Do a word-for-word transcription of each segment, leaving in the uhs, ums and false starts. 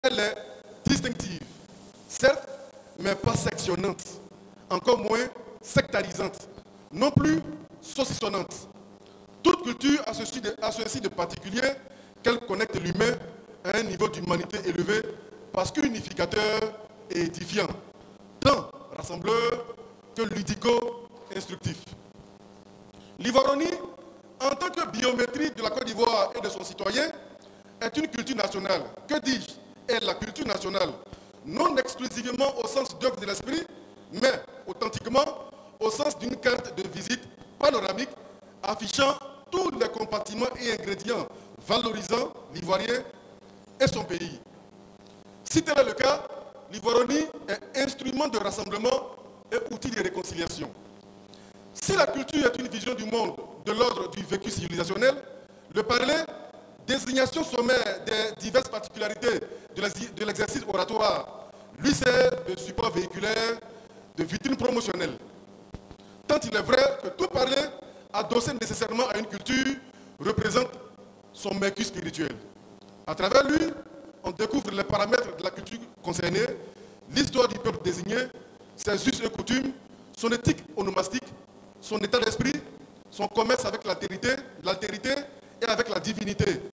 Elle est distinctive, certes, mais pas sectionnante, encore moins sectarisante, non plus saucissonnante. Toute culture a ceci de, a ceci de particulier qu'elle connecte l'humain à un niveau d'humanité élevé parce qu'unificateur et édifiant, tant rassembleur que ludico-instructif. L'ivoironie, en tant que biométrie de la Côte d'Ivoire et de son citoyen, est une culture nationale. Que dis-je? Est la culture nationale, non exclusivement au sens d'œuvre de l'esprit, mais authentiquement au sens d'une carte de visite panoramique affichant tous les compartiments et ingrédients valorisant l'Ivoirien et son pays. Si tel est le cas, l'ivoironie est instrument de rassemblement et outil de réconciliation. Si la culture est une vision du monde de l'ordre du vécu civilisationnel, le parler, désignation sommaire des diverses particularités de l'exercice oratoire, lui sert de support véhiculaire, de vitrine promotionnelle. Tant il est vrai que tout parler, adossé nécessairement à une culture, représente son mercure spirituel. À travers lui, on découvre les paramètres de la culture concernée, l'histoire du peuple désigné, ses us et coutumes, son éthique onomastique, son état d'esprit, son commerce avec l'altérité, l'altérité et avec la divinité,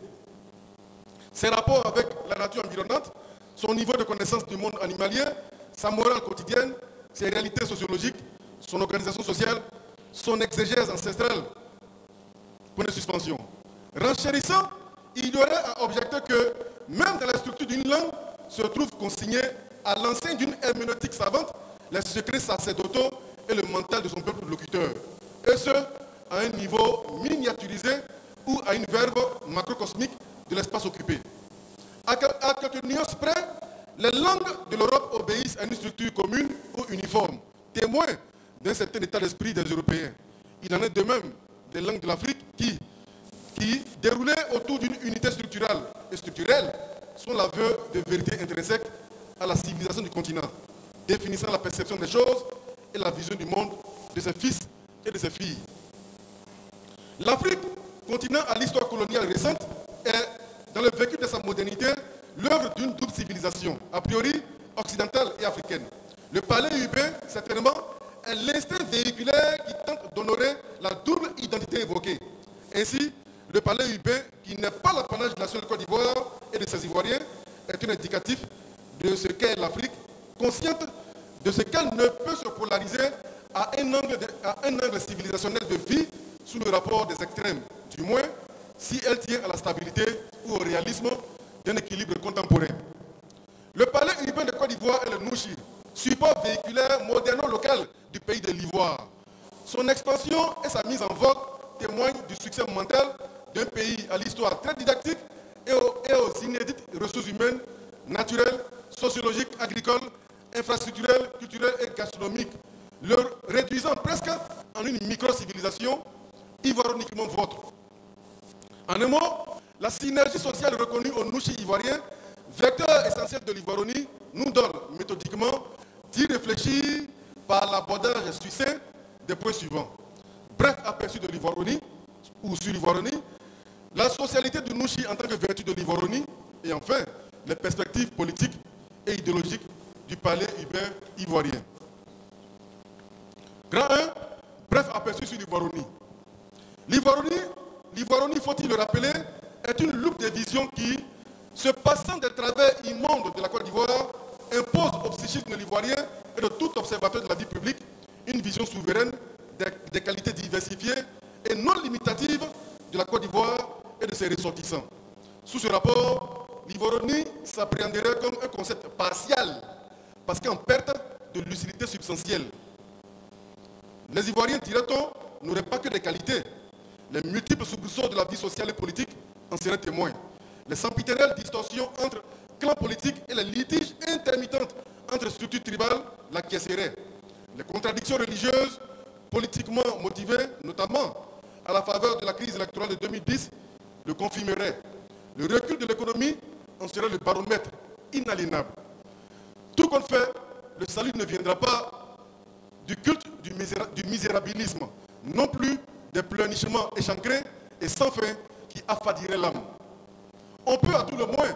ses rapports avec la nature environnante, son niveau de connaissance du monde animalier, sa morale quotidienne, ses réalités sociologiques, son organisation sociale, son exégèse ancestrale. Point de suspension. Renchérissant, il y aurait à objecter que même dans la structure d'une langue se trouve consigné à l'enseigne d'une herméneutique savante les secrets sacerdotaux et le mental de son peuple locuteur. Et ce, à un niveau miniaturisé ou à une verve macrocosmique de l'espace occupé. À quelques nuances près, les langues de l'Europe obéissent à une structure commune ou uniforme, témoin d'un certain état d'esprit des Européens. Il en est de même des langues de l'Afrique qui, qui, déroulées autour d'une unité structurelle et structurelle, sont l'aveu de vérité intrinsèque à la civilisation du continent, définissant la perception des choses et la vision du monde de ses fils et de ses filles. L'Afrique, continent à l'histoire coloniale récente, est, dans le vécu de sa modernité, l'œuvre d'une double civilisation, a priori occidentale et africaine. Le palais urbain, certainement, est l'instinct véhiculaire qui tente d'honorer la double identité évoquée. Ainsi, le palais urbain, qui n'est pas l'apanage de la seule Côte d'Ivoire et de ses Ivoiriens, est un indicatif de ce qu'est l'Afrique, consciente de ce qu'elle ne peut se polariser à un, angle de, à un angle civilisationnel de vie sous le rapport des extrêmes, du moins si elle tient à la stabilité ou au réalisme d'un équilibre contemporain. Le palais urbain de Côte d'Ivoire est le Nouchi, support véhiculaire moderno-local du pays de l'Ivoire. Son expansion et sa mise en vogue témoignent du succès mental d'un pays à l'histoire très didactique et aux, et aux inédites ressources humaines, naturelles, sociologiques, agricoles, infrastructurelles, culturelles et gastronomiques, le réduisant presque en une micro-civilisation ivoironiquement vôtre. En un mot, la synergie sociale reconnue au Nouchi ivoirien, vecteur essentiel de l'ivoironie, nous donne méthodiquement d'y réfléchir par l'abordage succinct des points suivants. Bref aperçu de l'ivoironie, ou sur l'ivoironie, la socialité du Nouchi en tant que vertu de l'ivoironie, et enfin, les perspectives politiques et idéologiques du palais urbain ivoirien. Grand un, bref aperçu sur l'ivoironie. L'ivoironie, l'ivoironie, faut-il le rappeler, est une loupe de vision qui, se passant des travers immondes de la Côte d'Ivoire, impose au psychisme l'ivoirien et de tout observateur de la vie publique une vision souveraine des, des qualités diversifiées et non limitatives de la Côte d'Ivoire et de ses ressortissants. Sous ce rapport, l'ivoironie s'appréhenderait comme un concept partial, parce qu'en perte de lucidité substantielle. Les Ivoiriens, dirait-on, n'auraient pas que des qualités. Les multiples soubresauts de la vie sociale et politique en seraient témoins. Les sempiternelles distorsions entre clans politiques et les litiges intermittents entre structures tribales l'acquiesceraient. Les contradictions religieuses, politiquement motivées, notamment à la faveur de la crise électorale de deux mille dix, le confirmeraient. Le recul de l'économie en serait le baromètre inaliénable. Tout compte fait, le salut ne viendra pas du culte du, miséra du misérabilisme, non plus des pleurnichements échancrés et sans fin qui affadiraient l'âme. On peut à tout le moins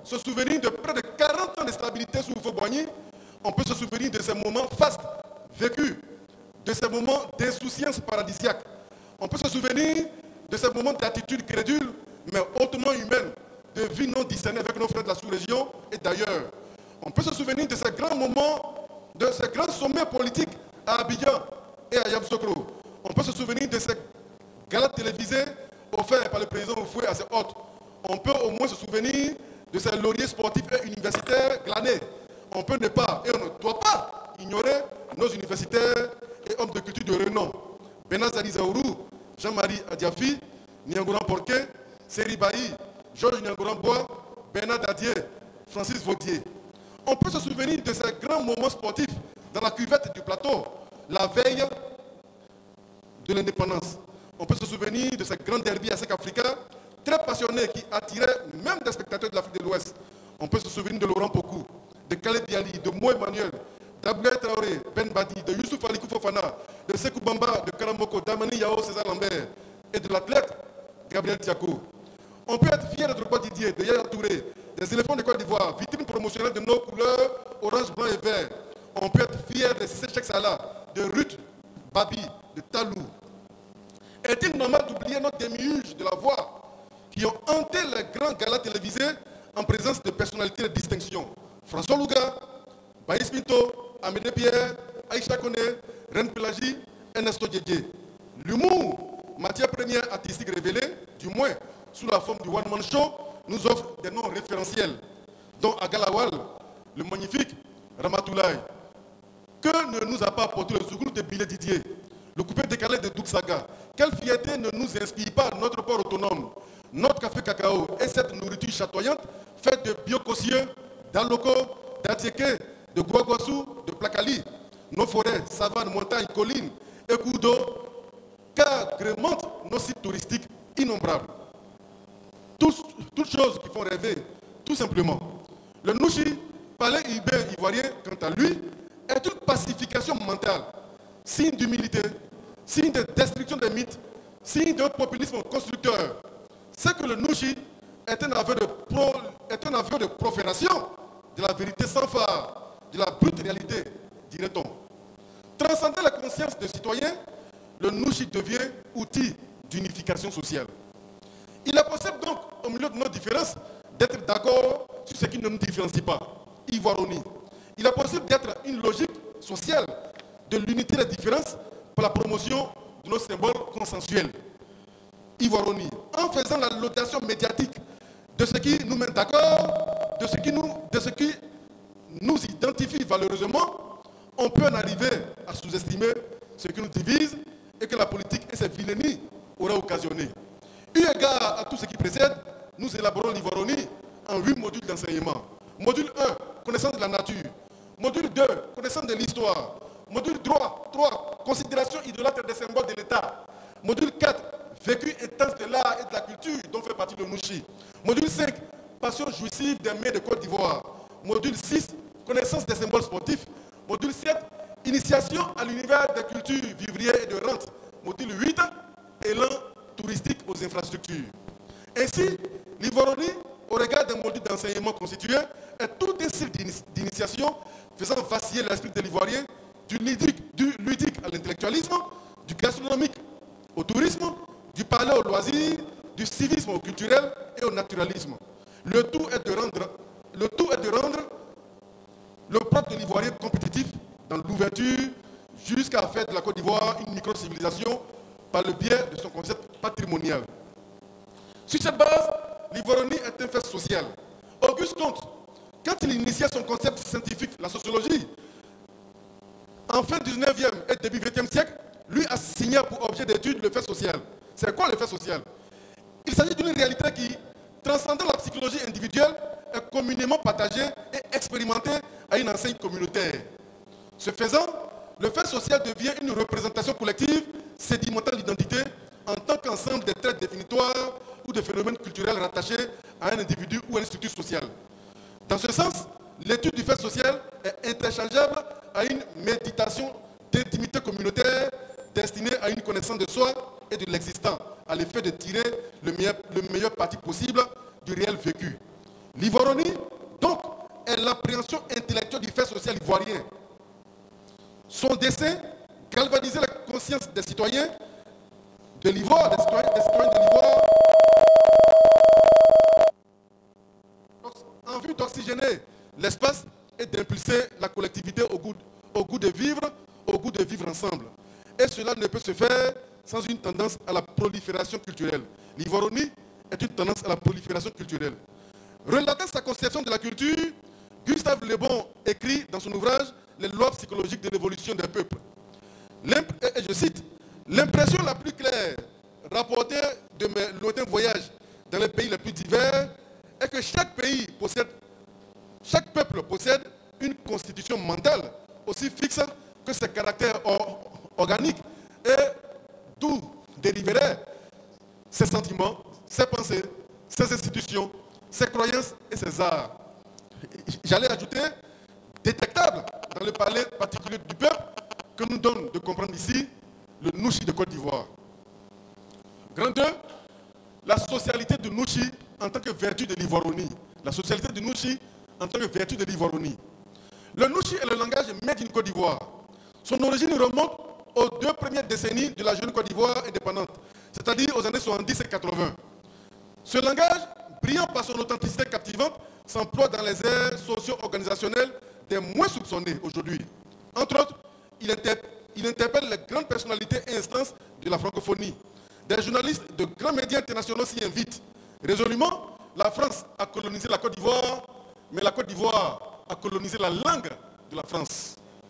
se souvenir de près de quarante ans de stabilité sous Houphouët-Boigny. On peut se souvenir de ces moments fastes vécus, de ces moments d'insouciance paradisiaque. On peut se souvenir de ces moments d'attitude crédule, mais hautement humaine, de vie non discernée avec nos frères de la sous-région et d'ailleurs. On peut se souvenir de ces grands moments, de ces grands sommets politiques à Abidjan et à Yamoussoukro. On peut se souvenir de ces galas télévisés offerts par le président Oufoué à ses hôtes. On peut au moins se souvenir de ces lauriers sportifs et universitaires glanés. On peut ne pas, et on ne doit pas, ignorer nos universitaires et hommes de culture de renom. Benazali Zaourou, Jean-Marie Adiafi, Niangoran Porquet, Seri Bailly, Georges Niangoran Bois, Bernard Dadier, Francis Vaudier. On peut se souvenir de ces grands moments sportifs dans la cuvette du plateau, la veille de l'indépendance. On peut se souvenir de ces grands derbies à cinq africains, très passionnés, qui attiraient même des spectateurs de l'Afrique de l'Ouest. On peut se souvenir de Laurent Pokou, de Khaled Biali, de Mo Emmanuel, d'Abdoulaye Traoré, Ben Badi, de Youssouf Ali Fofana, de Sekou Bamba, de Karamoko, d'Amani Yao, César Lambert et de l'athlète Gabriel Diakou. On peut être fier de Drogba Didier, de Yaya Touré, des éléphants de Côte d'Ivoire, vitrine promotionnelle de nos couleurs orange, blanc et vert. On peut être fier de Cissé Cheikh Salah, de Ruth Babi, de Talou. Est-il normal d'oublier nos démiurges de la voix qui ont hanté les grands galas télévisés en présence de personnalités de distinction? François Louga, Baïs Pinto, Amédée Pierre, Aïcha Kone, Reine Pelagi, Ernesto Djedje. L'humour, matière première artistique révélée, du moins sous la forme du one-man show, nous offre des noms référentiels, dont Agalawal, le magnifique Ramatoulaye. Que ne nous a pas apporté le Zouglou de Bilé Didier, le coupé décalé de Douk Saga? Quelle fierté ne nous inspire pas notre port autonome, notre café cacao et cette nourriture chatoyante faite de biocossieux, d'aloko, d'atieke, de guaguassou, de placali, nos forêts, savanes, montagnes, collines et cours d'eau, qu'agrémentent nos sites touristiques innombrables. Tous, toutes choses qui font rêver, tout simplement. Le Nouchi, palais urbain ivoirien, quant à lui, est une pacification mentale, signe d'humilité, signe de destruction des mythes, signe d'un populisme constructeur. C'est que le Nouchi est un aveu de, pro, est un aveu de profération de la vérité sans phare, de la brute réalité, dirait-on. Transcendant la conscience des citoyens, le Nouchi devient outil d'unification sociale. Il est possible donc, au milieu de nos différences, d'être d'accord sur ce qui ne nous différencie pas. Ivoironie. Il est possible d'être une logique sociale de l'unité des différences pour la promotion de nos symboles consensuels. Ivoironie. En faisant la laudation médiatique de ce qui nous met d'accord, de ce qui nous, de ce qui nous identifie valeureusement, on peut en arriver à sous-estimer ce qui nous divise et que la politique et ses vilainies auraient occasionné. Eu égard à tout ce qui précède, nous élaborons l'Ivoironie en huit modules d'enseignement. Module un, connaissance de la nature. Module deux, connaissance de l'histoire. Module trois, considération idolâtre des symboles de l'État. Module quatre, vécu intense de l'art et de la culture dont fait partie le Nouchi. Module cinq, passion jouissive des mers de Côte d'Ivoire. Module six, connaissance des symboles sportifs. Module sept, initiation à l'univers des cultures vivrières et de rente. Module huit, élan touristique aux infrastructures. Ainsi, l'Ivoironie, au regard des modules d'enseignement constitués, est tout un cycle d'initiation faisant vaciller l'esprit de l'Ivoirien du ludique, du ludique à l'intellectualisme, du gastronomique au tourisme, du parler au loisir, du civisme au culturel et au naturalisme. Le tout est de rendre, le tout est de rendre le propre de l'Ivoirien compétitif dans l'ouverture jusqu'à faire de la Côte d'Ivoire une micro-civilisation par le biais de son concept patrimonial. Sur cette base, l'Ivoironie est un fait social. Auguste Comte, quand il initiait son concept scientifique, la sociologie, en fin dix-neuvième et début vingtième siècle, lui a signé pour objet d'étude le fait social. C'est quoi le fait social? Il s'agit d'une réalité qui, transcendant la psychologie individuelle, est communément partagée et expérimentée à une enseigne communautaire. Ce faisant, le fait social devient une représentation collective sédimentant l'identité en tant qu'ensemble des traits définitoires ou de phénomènes culturels rattachés à un individu ou à une structure sociale. Dans ce sens, l'étude du fait social est interchangeable à une méditation d'intimité communautaire destinée à une connaissance de soi et de l'existant, à l'effet de tirer le meilleur, le meilleur parti possible du réel vécu. L'ivoironie, donc, est l'appréhension intellectuelle du fait social ivoirien. Son dessein, galvaniser la conscience des citoyens de l'Ivoire, des citoyens, des citoyens de l'Ivoire, en vue d'oxygéner l'espace et d'impulser la collectivité au goût, au goût de vivre, au goût de vivre ensemble. Et cela ne peut se faire sans une tendance à la prolifération culturelle. L'ivoironie est une tendance à la prolifération culturelle. Relatant sa conception de la culture, Gustave Le Bon écrit dans son ouvrage « Les lois psychologiques de l'évolution des peuples ». Et je cite, « L'impression la plus claire rapportée de mes lointains voyages dans les pays les plus divers est que chaque pays possède, chaque peuple possède une constitution mentale aussi fixe que ses caractères or, organiques et d'où dériveraient ses sentiments, ses pensées, ses institutions, ses croyances et ses arts. » J'allais ajouter, détectable dans le palais particulier du peuple que nous donne de comprendre ici le Nouchi de Côte d'Ivoire. Grand deux, la socialité de Nouchi en tant que vertu de l'ivoironie. La socialité de Nouchi en tant que vertu de l'ivoironie. Le Nouchi est le langage made in Côte d'Ivoire. Son origine remonte aux deux premières décennies de la jeune Côte d'Ivoire indépendante, c'est-à-dire aux années soixante-dix et quatre-vingts. Ce langage, brillant par son authenticité captivante, s'emploie dans les aires socio-organisationnelles des moins soupçonnés aujourd'hui. Entre autres, il, interp il interpelle les grandes personnalités et instances de la francophonie. Des journalistes de grands médias internationaux s'y invitent. Résolument, la France a colonisé la Côte d'Ivoire, mais la Côte d'Ivoire a colonisé la langue de la France.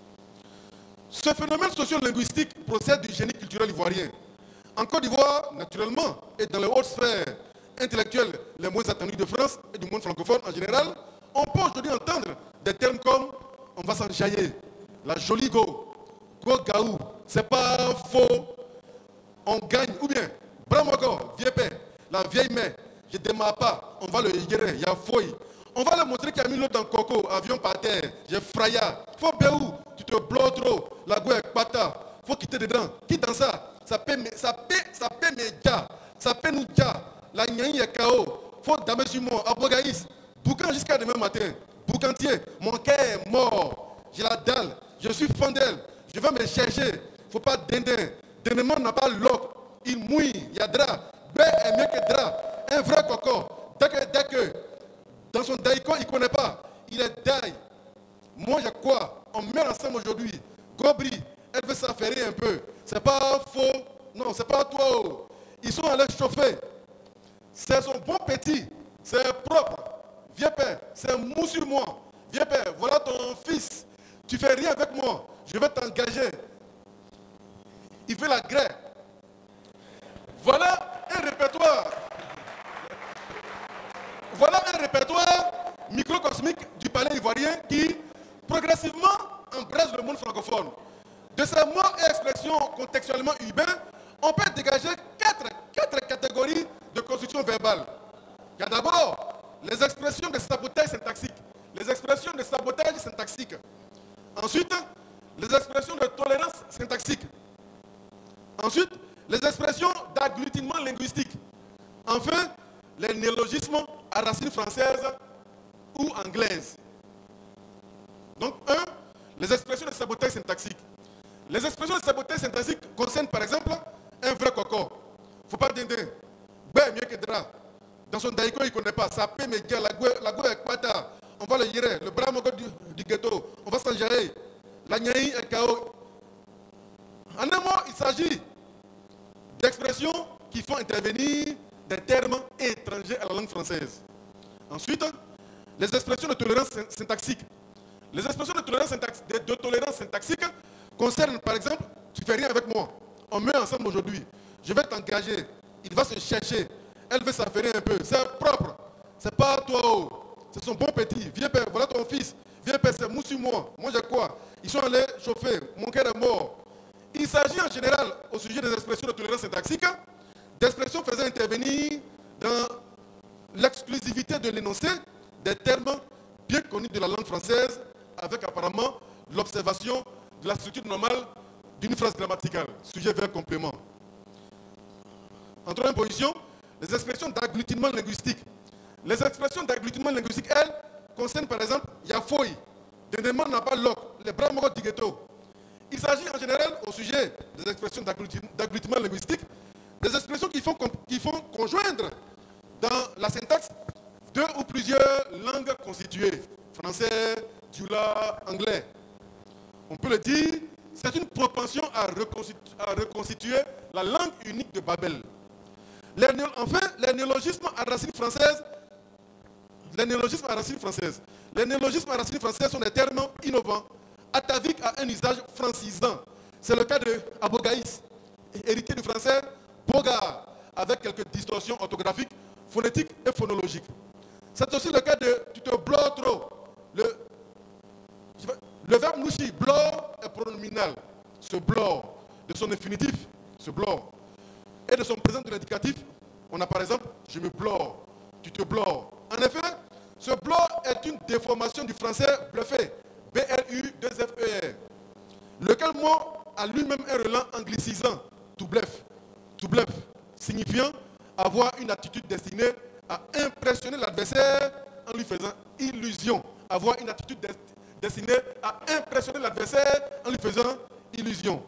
Ce phénomène socio-linguistique procède du génie culturel ivoirien. En Côte d'Ivoire, naturellement, et dans les hautes sphères intellectuelles les moins attendues de France et du monde francophone en général, on peut aujourd'hui entendre des termes comme « on va s'enjailler »,« la jolie go »,« go gaou », « c'est pas faux »,« on gagne » ou bien « bramogo »,« vieux père »,« la vieille mère »,« je démarre pas »,« on va le yérer »,« il y a fouille ». On va leur montrer qu'il y a mis l'autre dans le coco, avion par terre, j'ai fraya. Faut béou, tu te bloques trop, la go est pata, faut quitter dedans. Quitte dans ça, ça paie, ça paie, ça paie mes gars, ça paie nous gars. La nyanyi est K O, faut damer sur moi, abogaïs, boucan jusqu'à demain matin. Boucantier, mon cœur est mort, j'ai la dalle, je suis fandel, je vais me chercher, faut pas dindin. Dindin n'a pas l'oc, il mouille, il y a drap, bé est mieux que drap, un vrai coco, dès que, dès que, dans son daïko, il ne connaît pas. Il est daï. Moi, j'ai quoi? On met ensemble aujourd'hui. Gobri, elle veut s'affairer un peu. C'est pas faux. Non, c'est pas toi. Ils sont allés chauffer. C'est son bon petit. C'est propre. Viens père, c'est mou sur moi. Viens père, voilà ton fils. Tu fais rien avec moi. Je vais t'engager. Il fait la grève. Voilà un répertoire. Voilà un répertoire microcosmique du palais ivoirien qui, progressivement, embrasse le monde francophone. De ces mots et expressions contextuellement urbains, on peut dégager quatre, quatre catégories de construction verbale. Il y a d'abord les expressions de sabotage syntaxique. Les expressions de sabotage syntaxique. Ensuite, les expressions de tolérance syntaxique. Ensuite, les expressions d'agglutinement linguistique. Enfin, les néologismes à racines françaises ou anglaises. Donc, un, les expressions de sabotage syntaxique. Les expressions de sabotage syntaxique concernent par exemple un vrai coco. Il ne faut pas dindin. Ben, mieux que drap. Dans son daïko, il ne connaît pas. Ça paie mes gars, la go est quata. On va le yérer. Le bras du, du ghetto. On va s'enjailler. La nyaï est K O. En un mot, il s'agit d'expressions qui font intervenir des termes étrangers à la langue française. Ensuite, les expressions de tolérance syntaxique. Les expressions de tolérance, syntax, de, de tolérance syntaxique concernent, par exemple, tu fais rien avec moi. On met ensemble aujourd'hui. Je vais t'engager. Il va se chercher. Elle veut s'affairer un peu. C'est propre. C'est pas toi. Oh. C'est son bon petit. Viens père, voilà ton fils. Viens père, c'est mou sur moi. Moi j'ai quoi? Ils sont allés chauffer. Mon cœur est mort. Il s'agit en général, au sujet des expressions de tolérance syntaxique, d'expressions faisant intervenir dans l'exclusivité de l'énoncé des termes bien connus de la langue française, avec apparemment l'observation de la structure normale d'une phrase grammaticale, sujet, verbe, complément. En troisième position, les expressions d'agglutinement linguistique. Les expressions d'agglutinement linguistique, elles, concernent par exemple Yafoy, Dendeman n'a pas l'oc, les Bramoro Digeto. Il s'agit en général au sujet des expressions d'agglutinement linguistique, des expressions qui font, qui font conjoindre dans la syntaxe deux ou plusieurs langues constituées, français, dioula, anglais. On peut le dire, c'est une propension à reconstituer, à reconstituer la langue unique de Babel. Les, enfin, les néologismes à racine française, les néologismes à racine française, les néologismes à racine française sont des termes innovants, ataviques à un usage francisant. C'est le cas de abogaïs, héritier du français bogar, avec quelques distorsions orthographiques, phonétiques et phonologiques. C'est aussi le cas de tu te blores trop. Le, le verbe nouchi, blore, est pronominal. Ce blore, de son infinitif, ce blore, et de son présent de l'indicatif, on a par exemple je me blore, tu te blores. En effet, ce blore est une déformation du français bluffé, B L U deux F E R, lequel mot a lui-même un relent anglicisant, to bluff, to bluff, signifiant avoir une attitude destinée à impressionner l'adversaire en lui faisant illusion. Avoir une attitude destinée à impressionner l'adversaire en lui faisant illusion.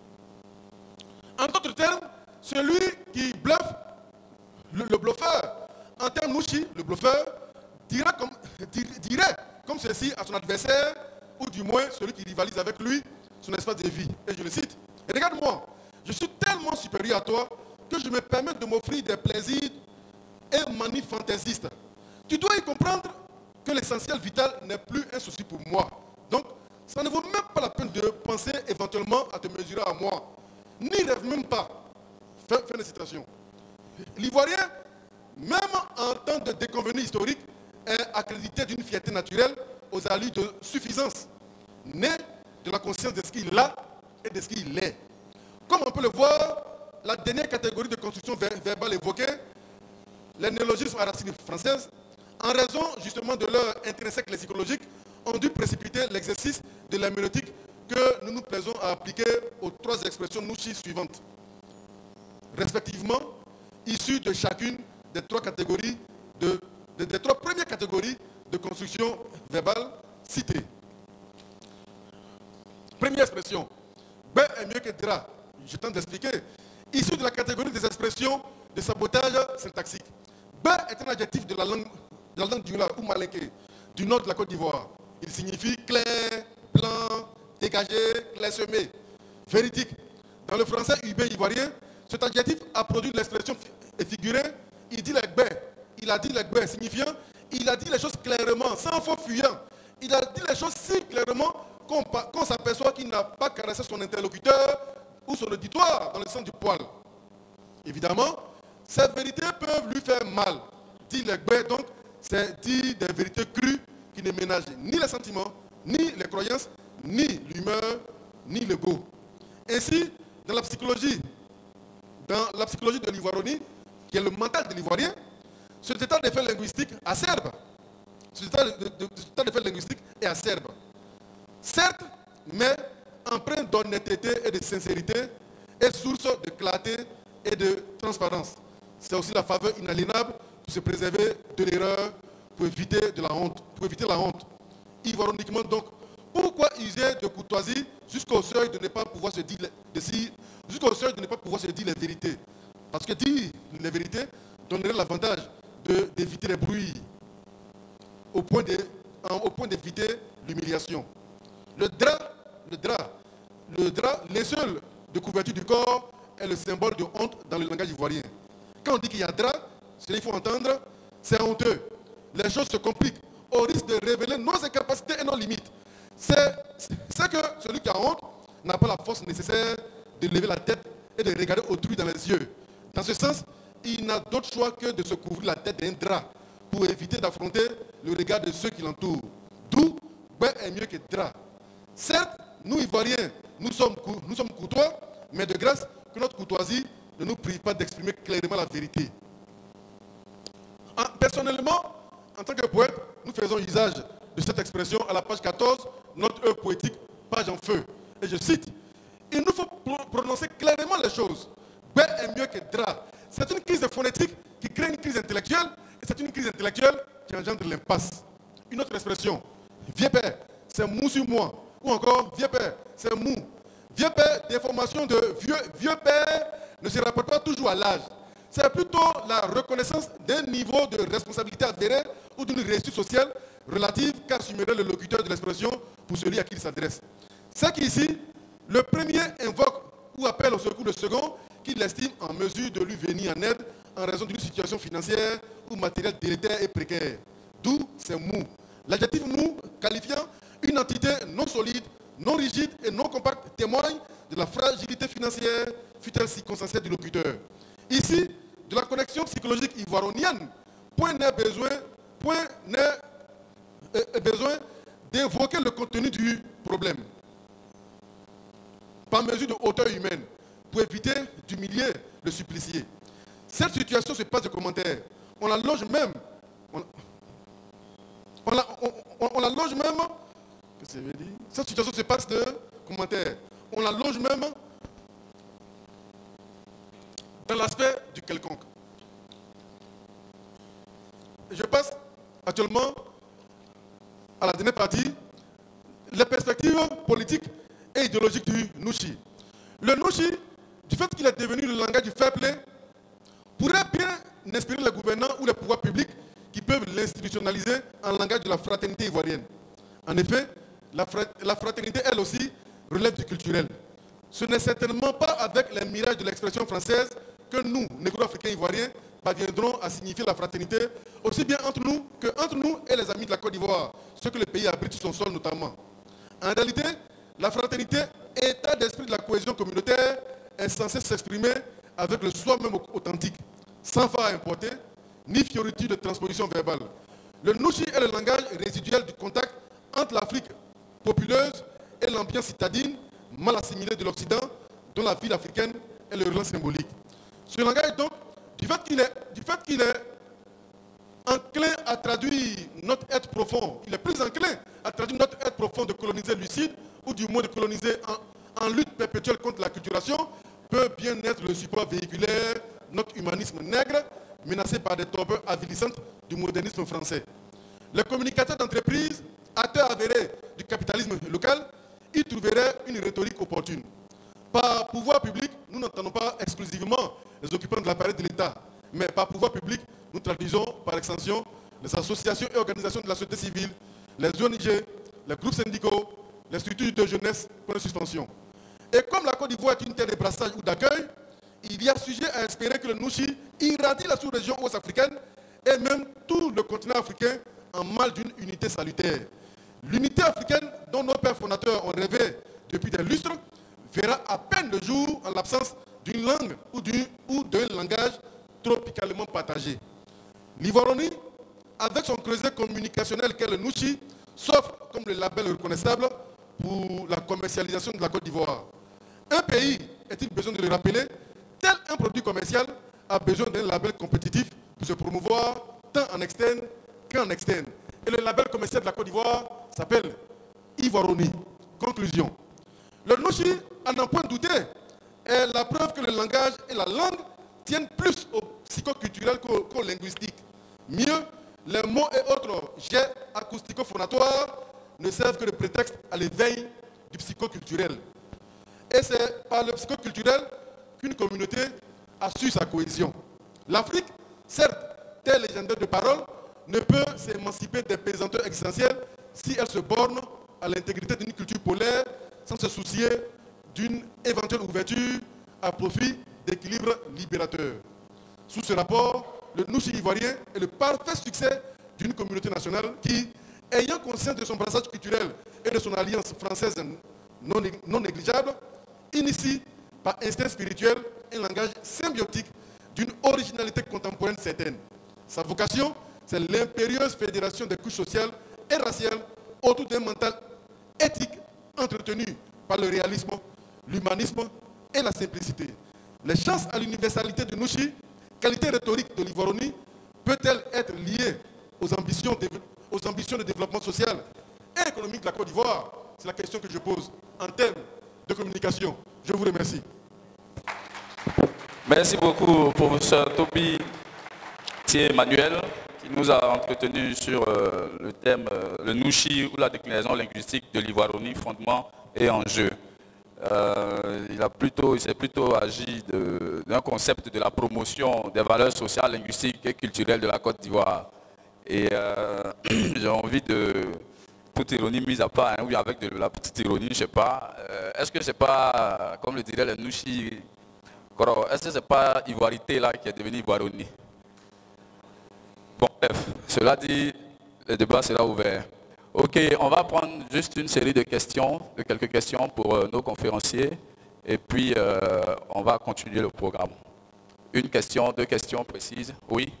En d'autres termes, celui qui bluffe, le, le bluffeur, en termes nouchi, le bluffeur, dirait comme, dirait comme ceci à son adversaire, ou du moins celui qui rivalise avec lui, son espace de vie. Et je le cite. Et regarde-moi, je suis tellement supérieur à toi que je me permets de m'offrir des plaisirs et manies fantaisistes. Tu dois y comprendre que l'essentiel vital n'est plus un souci pour moi. Donc, ça ne vaut même pas la peine de penser éventuellement à te mesurer à moi. N'y rêve même pas. Fin, fin de citation. L'Ivoirien, même en temps de déconvenue historique, est accrédité d'une fierté naturelle aux allures de suffisance, né de la conscience de ce qu'il a et de ce qu'il est. Comme on peut le voir, la dernière catégorie de construction ver verbale évoquée, les néologismes à racine française, en raison justement de leur intrinsèque lexicologique, ont dû précipiter l'exercice de la mélodique que nous nous plaisons à appliquer aux trois expressions nouchi suivantes, respectivement issues de chacune des trois catégories de, de, des trois premières catégories de construction verbale citées. Première expression, B est mieux que dra. Je tente d'expliquer. Issu de la catégorie des expressions de sabotage syntaxique. B est un adjectif de la langue, de la langue dioula ou malinké, du nord de la Côte d'Ivoire. Il signifie clair, blanc, dégagé, clairsemé, véridique. Dans le français urbain ivoirien, cet adjectif a produit l'expression figurée, il dit les baies. Il a dit les baies, signifiant, il a dit les choses clairement, sans faux fuyant. Il a dit les choses si clairement qu'on qu'on s'aperçoit qu'il n'a pas caressé son interlocuteur ou son auditoire dans le sens du poil. Évidemment, ces vérités peuvent lui faire mal. Dit les baies, donc, c'est dire des vérités crues qui ne ménagent ni les sentiments, ni les croyances, ni l'humeur, ni le goût. Ainsi, dans la psychologie, dans la psychologie de l'ivoironie, qui est le mental de l'ivoirien, cet état d'effet linguistique acerbe. Cet état d'effet linguistique est acerbe. Certes, mais empreint d'honnêteté et de sincérité est source de clarté et de transparence. C'est aussi la faveur inaliénable pour se préserver de l'erreur, pour éviter de la honte, pour éviter la honte. Ivoironiquement donc, pourquoi user de courtoisie jusqu'au seuil de ne pas pouvoir se dire, jusqu'au seuil de ne pas pouvoir se dire les vérités? Parce que dire les vérités donnerait l'avantage d'éviter les bruits, au point d'éviter l'humiliation. Le drap, le drap, le drap, linceul de couverture du corps est le symbole de honte dans le langage ivoirien. Quand on dit qu'il y a drap, ce qu'il faut entendre, c'est honteux. Les choses se compliquent au risque de révéler nos incapacités et nos limites. C'est que celui qui a honte n'a pas la force nécessaire de lever la tête et de regarder autrui dans les yeux. Dans ce sens, il n'a d'autre choix que de se couvrir la tête d'un drap pour éviter d'affronter le regard de ceux qui l'entourent. D'où, ben est mieux que drap. Certes, nous Ivoiriens, nous sommes, nous sommes courtois, mais de grâce que notre courtoisie ne nous prive pas d'exprimer clairement la vérité. En, personnellement, en tant que poète, nous faisons usage de cette expression à la page quatorze, notre œuvre poétique, page en feu. Et je cite, il nous faut prononcer clairement les choses. B est mieux que drap. C'est une crise phonétique qui crée une crise intellectuelle c'est une crise intellectuelle qui engendre l'impasse. Une autre expression, vieux père, c'est mou sur moi. Ou encore, vieux père, c'est mou. Vieux père, des formations de vieux, vieux père ne se rapportent pas toujours à l'âge. C'est plutôt la reconnaissance d'un niveau de responsabilité avérée ou d'une réussite sociale relative qu'assumerait le locuteur de l'expression pour celui à qui il s'adresse. C'est qu'ici, le premier invoque ou appelle au secours le second qu'il estime en mesure de lui venir en aide en raison d'une situation financière ou matérielle délétère et précaire. D'où c'est mou. L'adjectif mou, qualifiant une entité non solide, non rigide et non compacte, témoigne de la fragilité financière, fut-elle circonstancielle du locuteur. Ici, de la connexion psychologique ivoironienne, point n'est besoin, point n'est euh, besoin d'évoquer le contenu du problème. Par mesure de hauteur humaine, pour éviter d'humilier le supplicié. Cette situation se passe de commentaires. On la loge même. On, on, la, on, on, on la loge même. Qu'est-ce que ça veut dire? Cette situation se passe de commentaires. On la loge même dans l'aspect du quelconque. Je passe actuellement à la dernière partie, les perspectives politiques et idéologiques du Nushi. Le Nushi, du fait qu'il est devenu le langage du fair play, pourrait bien inspirer les gouvernants ou les pouvoirs publics qui peuvent l'institutionnaliser en langage de la fraternité ivoirienne. En effet, la fraternité, elle aussi, relève du culturel. Ce n'est certainement pas avec les mirages de l'expression française que nous, négro-africains ivoiriens, parviendront à signifier la fraternité aussi bien entre nous que entre nous et les amis de la Côte d'Ivoire, ce que le pays abrite sur son sol notamment. En réalité, la fraternité, état d'esprit de la cohésion communautaire, est censée s'exprimer avec le soi même authentique, sans phare importé, ni fioriture de transposition verbale. Le Nushi est le langage résiduel du contact entre l'Afrique populeuse et l'ambiance citadine, mal assimilée de l'Occident, dont la ville africaine est le relent symbolique. Ce langage, donc, du fait qu'il est, du fait qu'il est enclin à traduire notre être profond, il est plus enclin à traduire notre être profond de coloniser lucide, ou du moins de coloniser en, en lutte perpétuelle contre la culturation, peut bien être le support véhiculaire, notre humanisme nègre, menacé par des torpeurs avilissantes du modernisme français. Les communicateurs d'entreprise, acteurs avérés du capitalisme local, y trouveraient une rhétorique opportune. Par pouvoir public, nous n'entendons pas exclusivement les occupants de l'appareil de l'État, mais par pouvoir public, nous traduisons par extension les associations et organisations de la société civile, les O N G, les groupes syndicaux, les structures de jeunesse pour une suspension. Et comme la Côte d'Ivoire est une terre de brassage ou d'accueil, il y a sujet à espérer que le Nushi irradie la sous-région ouest-africaine et même tout le continent africain en mal d'une unité salutaire. L'unité africaine dont nos pères fondateurs ont rêvé depuis des lustres verra à peine le jour en l'absence d'une langue ou d'un langage tropicalement partagé. L'Ivoironie, avec son creuset communicationnel qu'est le Nushi, s'offre comme le label reconnaissable pour la commercialisation de la Côte d'Ivoire. Un pays, est-il besoin de le rappeler, tel un produit commercial a besoin d'un label compétitif pour se promouvoir tant en externe qu'en externe. Et le label commercial de la Côte d'Ivoire s'appelle Ivoironie. Conclusion. Le Nushi, à n'en point douter, est la preuve que le langage et la langue tiennent plus au psychoculturel qu'au qu'au linguistique. Mieux, les mots et autres jets acoustico-phonatoires ne servent que de prétexte à l'éveil du psychoculturel. Et c'est par le psychoculturel qu'une communauté assure sa cohésion. L'Afrique, certes, tel légendaire de parole, ne peut s'émanciper des pesanteurs existentielles si elle se borne à l'intégrité d'une culture polaire sans se soucier d'une éventuelle ouverture à profit d'équilibre libérateur. Sous ce rapport, le Nushi ivoirien est le parfait succès d'une communauté nationale qui, ayant conscience de son brassage culturel et de son alliance française non, non négligeable, initie par instinct spirituel un langage symbiotique d'une originalité contemporaine certaine. Sa vocation, c'est l'impérieuse fédération des couches sociales et raciales autour d'un mental éthique entretenu par le réalisme, l'humanisme et la simplicité. Les chances à l'universalité de Nushi, qualité rhétorique de l'Ivoironie, peut-elle être liée aux ambitions, de, aux ambitions de développement social et économique de la Côte d'Ivoire? C'est la question que je pose en termes de communication. Je vous remercie. Merci beaucoup, professeur Toby Thier Emmanuel. nous a entretenu sur euh, le thème euh, le Nushi ou la déclinaison linguistique de l'ivoironie, fondement et enjeu. Euh, il a plutôt, il s'est plutôt agi d'un concept de la promotion des valeurs sociales, linguistiques et culturelles de la Côte d'Ivoire. Et euh, j'ai envie de, toute ironie mise à part, hein, oui, avec de la petite ironie, je ne sais pas, euh, est-ce que c'est pas, comme le dirait le Nushi, est-ce que c'est pas ivoirité là qui est devenue ivoironie? Bon, bref, cela dit, le débat sera ouvert. Ok, on va prendre juste une série de questions, de quelques questions pour euh, nos conférenciers, et puis euh, on va continuer le programme. Une question, deux questions précises. Oui?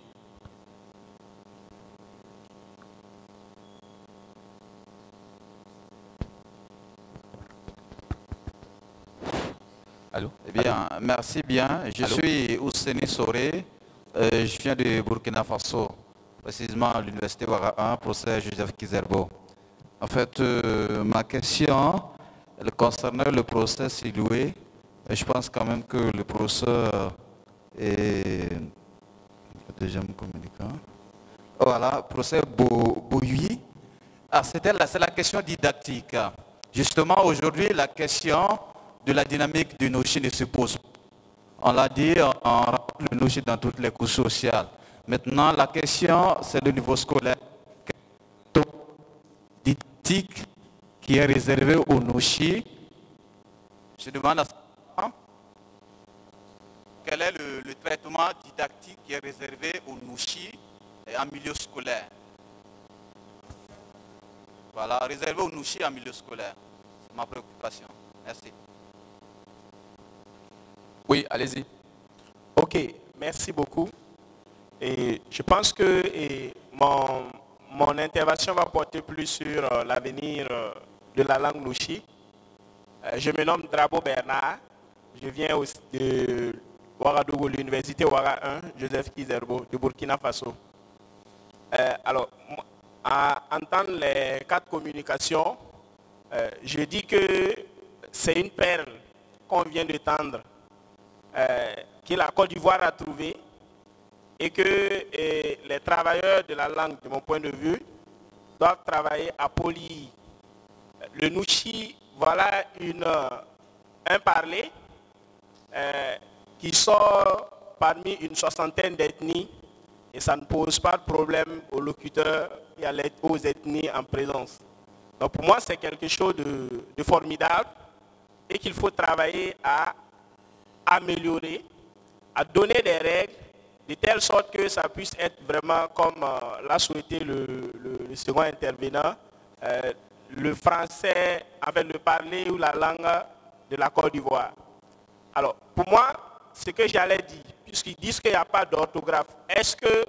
Allô? Eh bien, Allô? Merci bien. Je Allô? suis Ousseni Soré. Euh, je viens de Burkina Faso, précisément à l'université Ouaga un, professeur Joseph Kizerbo. En fait, euh, ma question elle concernait le procès Siloué. Je pense quand même que le professeur est le deuxième communicant. Voilà, procès Bouilly. Ah, c'était là, c'est la question didactique. Justement, aujourd'hui, la question de la dynamique du Nushi ne se pose pas. On l'a dit, on rencontre le Nushi dans toutes les couches sociales. Maintenant, la question, c'est le niveau scolaire. Didactique qui est réservé au Nushi. Je demande à ça. Quel est le, le traitement didactique qui est réservé au Nushi en milieu scolaire? Voilà, réservé au Nushi en milieu scolaire. C'est ma préoccupation. Merci. Oui, allez-y. Ok, merci beaucoup. Et je pense que et mon, mon intervention va porter plus sur euh, l'avenir euh, de la langue Nushi. Euh, je me nomme Drabo Bernard. Je viens aussi de Ouagadougou, l'université Ouaga un, Joseph Kizerbo, de Burkina Faso. Euh, alors, à entendre les quatre communications, euh, je dis que c'est une perle qu'on vient de tendre. Euh, que la Côte d'Ivoire a trouvé et que et les travailleurs de la langue, de mon point de vue, doivent travailler à polir. Le Nushi, voilà une, un parler euh, qui sort parmi une soixantaine d'ethnies et ça ne pose pas de problème aux locuteurs et aux ethnies en présence. Donc pour moi, c'est quelque chose de, de formidable et qu'il faut travailler à améliorer, à donner des règles de telle sorte que ça puisse être vraiment comme euh, l'a souhaité le, le, le second intervenant, euh, le français avec le parler ou la langue de la Côte d'Ivoire. Alors, pour moi, ce que j'allais dire, puisqu'ils disent qu'il n'y a pas d'orthographe, est-ce que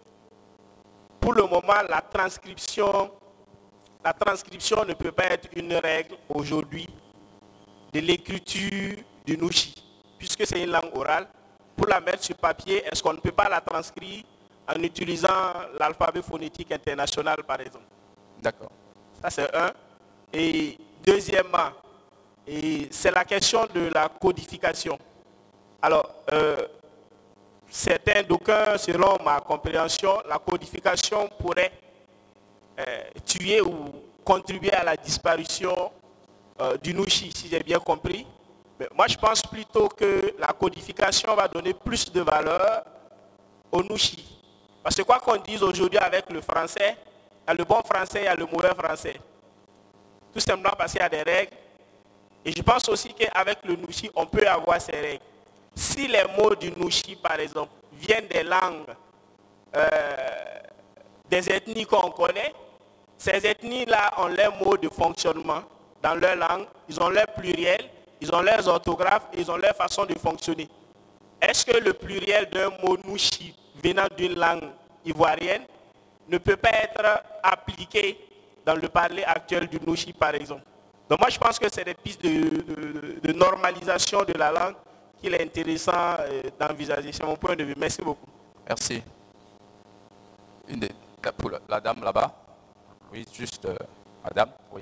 pour le moment, la transcription, la transcription ne peut pas être une règle aujourd'hui de l'écriture du Nushi? Puisque c'est une langue orale, pour la mettre sur papier, est-ce qu'on ne peut pas la transcrire en utilisant l'alphabet phonétique international, par exemple? D'accord. Ça, c'est un. Et deuxièmement, c'est la question de la codification. Alors, euh, certains d'aucuns, selon ma compréhension, la codification pourrait euh, tuer ou contribuer à la disparition euh, du Nushi, si j'ai bien compris. Mais moi, je pense plutôt que la codification va donner plus de valeur au Nushi. Parce que quoi qu'on dise aujourd'hui avec le français, il y a le bon français, il y a le mauvais français. Tout simplement parce qu'il y a des règles. Et je pense aussi qu'avec le Nushi, on peut avoir ces règles. Si les mots du Nushi, par exemple, viennent des langues, euh, des ethnies qu'on connaît, ces ethnies-là ont leurs mots de fonctionnement dans leur langue, ils ont leur pluriel, ils ont leurs orthographes, ils ont leur façon de fonctionner. Est-ce que le pluriel d'un mot Nushi venant d'une langue ivoirienne ne peut pas être appliqué dans le parler actuel du Nushi, par exemple? Donc moi, je pense que c'est des pistes de, de, de normalisation de la langue qu'il est intéressant d'envisager. C'est mon point de vue. Merci beaucoup. Merci. Une des, pour la, la dame là-bas. Oui, juste euh, madame, oui.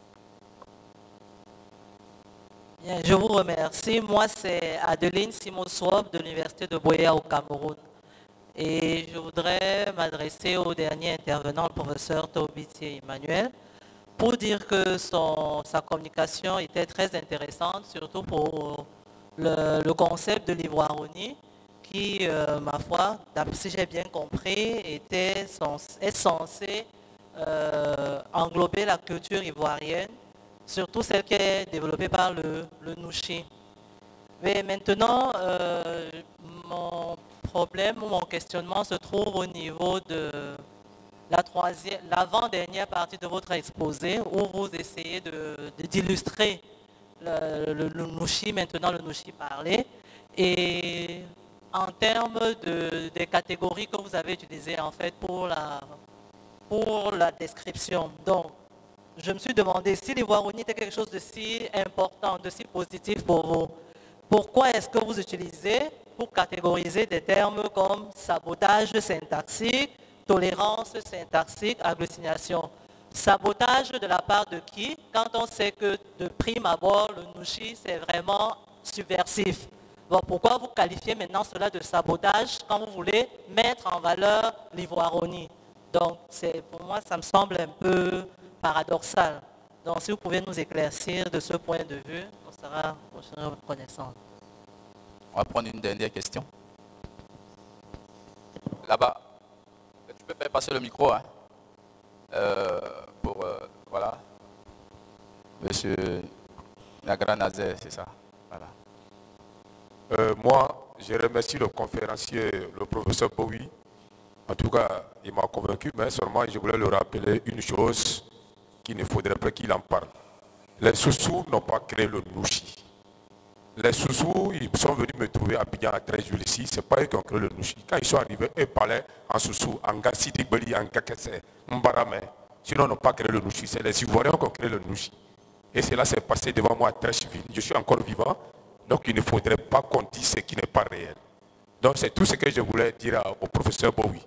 Bien, je vous remercie. Moi, c'est Adeline Simon-Swab de l'Université de Boya au Cameroun. Et je voudrais m'adresser au dernier intervenant, le professeur Tobiti Emmanuel, pour dire que son, sa communication était très intéressante, surtout pour le, le concept de l'ivoironie, qui, euh, ma foi, si j'ai bien compris, était sens, est censé euh, englober la culture ivoirienne, surtout celle qui est développée par le, le Nushi. Mais maintenant, euh, mon problème ou mon questionnement se trouve au niveau de la troisième, l'avant-dernière partie de votre exposé, où vous essayez d'illustrer le, le, le Nushi, maintenant le Nushi parlé. Et en termes de, des catégories que vous avez utilisées en fait pour la, pour la description. Donc, je me suis demandé si l'ivoironie était quelque chose de si important, de si positif pour vous. Pourquoi est-ce que vous utilisez pour catégoriser des termes comme sabotage syntaxique, tolérance syntaxique, agglutination? Sabotage de la part de qui? Quand on sait que de prime abord, le Nushi, c'est vraiment subversif. Bon, pourquoi vous qualifiez maintenant cela de sabotage quand vous voulez mettre en valeur l'ivoironie? Donc, pour moi, ça me semble un peu paradoxal. Donc, si vous pouvez nous éclaircir de ce point de vue, on sera, on sera reconnaissant. On va prendre une dernière question. Là-bas, tu peux faire passer le micro, hein, euh, pour, euh, voilà, Monsieur Niagara Nazaire, c'est ça. Voilà. Euh, moi, je remercie le conférencier, le professeur Bowie. En tout cas, il m'a convaincu, mais seulement je voulais le rappeler une chose qu'il ne faudrait pas qu'il en parle. Les Soussous n'ont pas créé le Nushi. Les Soussous, ils sont venus me trouver à Bidjan à treize juillet ici. Ce n'est pas eux qui ont créé le Nushi. Quand ils sont arrivés, eux parlaient en Soussou, en Gassidi Beli, en Kakese, en Barame. Sinon, ils n'ont pas créé le Nushi. C'est les Ivoiriens qui ont créé le Nushi. Et cela s'est passé devant moi à Trècheville. Je suis encore vivant. Donc, il ne faudrait pas qu'on dise ce qui n'est pas réel. Donc, c'est tout ce que je voulais dire au professeur Bowie.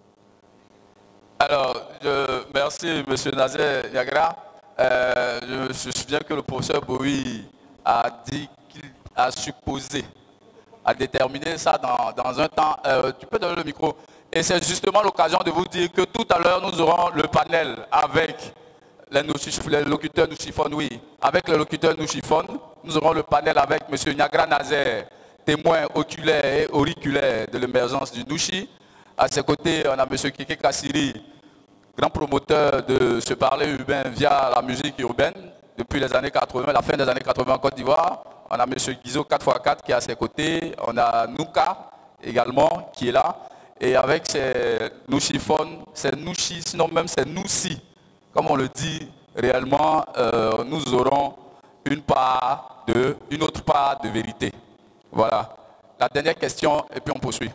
Alors, je, merci M. Nazaire Niagara. Euh, je me souviens que le professeur Bowie a dit qu'il a supposé, a déterminé ça dans, dans un temps. Euh, tu peux donner le micro. Et c'est justement l'occasion de vous dire que tout à l'heure, nous aurons le panel avec les, les locuteurs Nushifon, oui. Avec les locuteurs Nushifon, nous aurons le panel avec M. Niagara Nazaire, témoin oculaire et auriculaire de l'émergence du Nushi. À ses côtés, on a M. Keke Kassiri, grand promoteur de ce parler urbain via la musique urbaine depuis les années quatre-vingt, la fin des années quatre-vingt en Côte d'Ivoire. On a M. Guizo quatre fois quatre qui est à ses côtés. On a Nouka également qui est là. Et avec ces Nushifon, c'est Nushi, sinon même c'est Noussi. Comme on le dit réellement, euh, nous aurons une part de, une autre part de vérité. Voilà. La dernière question et puis on poursuit.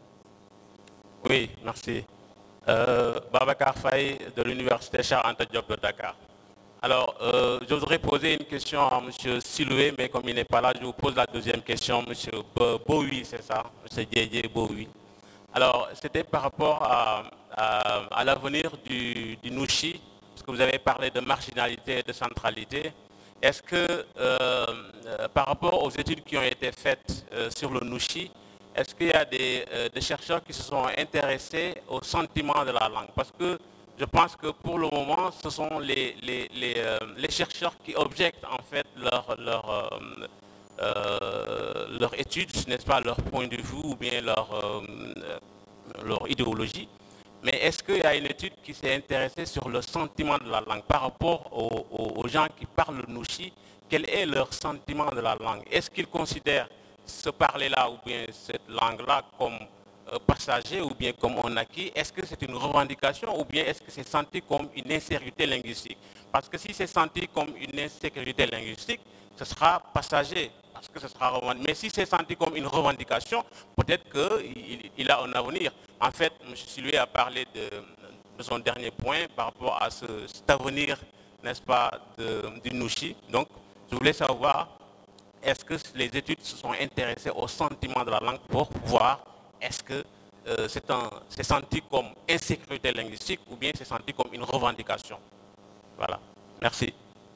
Oui, merci. Euh, Babacar Faye de l'Université Charles Anta Diop de Dakar. Alors, euh, je voudrais poser une question à M. Siloué, mais comme il n'est pas là, je vous pose la deuxième question, M. Bowie, c'est ça, M. Didier Bowie. Alors, c'était par rapport à, à, à l'avenir du, du Nushi, parce que vous avez parlé de marginalité et de centralité. Est-ce que, euh, par rapport aux études qui ont été faites euh, sur le Nushi, est-ce qu'il y a des, euh, des chercheurs qui se sont intéressés au sentiment de la langue? Parce que je pense que pour le moment, ce sont les, les, les, euh, les chercheurs qui objectent en fait leur, leur, euh, euh, leur étude, n'est-ce pas, leur point de vue ou bien leur, euh, leur idéologie. Mais est-ce qu'il y a une étude qui s'est intéressée sur le sentiment de la langue par rapport aux, aux, aux gens qui parlent le Nushi? Quel est leur sentiment de la langue? Est-ce qu'ils considèrent ce parler-là ou bien cette langue-là comme euh, passager ou bien comme on acquis? Est-ce que c'est une revendication ou bien est-ce que c'est senti comme une insécurité linguistique? Parce que si c'est senti comme une insécurité linguistique, ce sera passager, parce que ce sera revendiqué. Mais si c'est senti comme une revendication, peut-être qu'il il a un avenir. En fait, M. Siloué a parlé de, de son dernier point par rapport à ce, cet avenir, n'est-ce pas, de, du Nushi. Donc, je voulais savoir, est-ce que les études se sont intéressées au sentiment de la langue pour voir est-ce que euh, c'est un, senti comme insécurité linguistique ou bien c'est senti comme une revendication? Voilà. Merci.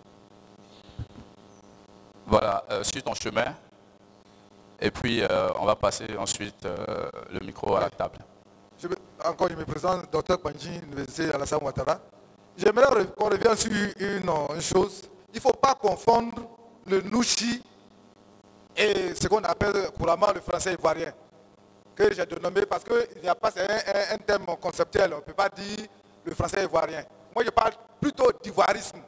Voilà, euh, suis ton chemin. Et puis, euh, on va passer ensuite euh, le micro à la table. encore, je me présente, docteur Pandji, Université Alassane Ouattara. J'aimerais qu'on revienne sur une, une chose. Il ne faut pas confondre le nouchi et ce qu'on appelle couramment le français ivoirien, que j'ai dénommé parce qu'il n'y a pas un, un, un terme conceptuel. On ne peut pas dire le français ivoirien. Moi, je parle plutôt d'ivoirisme.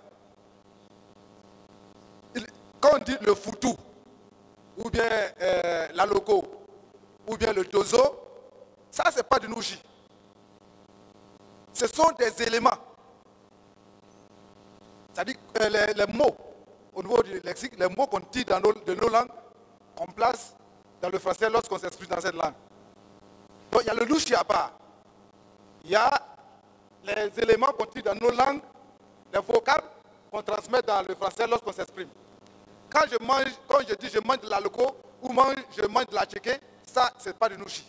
Quand on dit le foutou, ou bien euh, la logo, ou bien le dozo, ça, ce n'est pas du nouchi. Ce sont des éléments. C'est-à-dire que les, les mots, au niveau du lexique, les mots qu'on dit dans nos, de nos langues, qu'on place dans le français lorsqu'on s'exprime dans cette langue. Donc il y a le nouchi à part. Il y a les éléments qu'on dit dans nos langues, les vocables qu'on transmet dans le français lorsqu'on s'exprime. Quand je mange, quand je dis je mange de la loco ou mange, je mange de la tchéké, ça, ce n'est pas du nouchi.